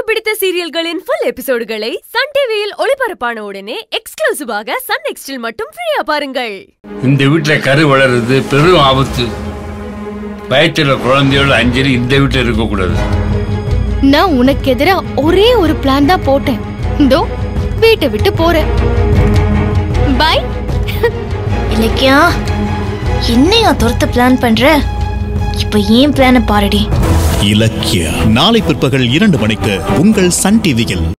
பிடித்த சீரியல்களின் full எபிசோடுகளை Sun டிவியில் ஒளிபரப்பான உடனே எக்ஸ்க்ளூசிவாக சன் நெக்ஸ்டில் மட்டும் ஃப்ரீயா பாருங்கள். இந்த வீட்டுல கரு வளருது பெரும் ஆபத்து. வயிற்றுல குழந்தையோட அஞ்சலி இந்த வீட்டுல இருக்க கூடாது. நான் உனக்கு எதிரா ஒரே ஒரு பிளான் தான் போட்டேன். இதோ வீட்டை விட்டு போறேன். பை. இலக்கியா, என்னையா துரத்த பிளான் பண்ற? இப்ப ஏன் பிளான பாருடி. இலக்கியா நாளை பிற்பகல் 2 மணிக்கு உங்கள் சன் டிவியில்.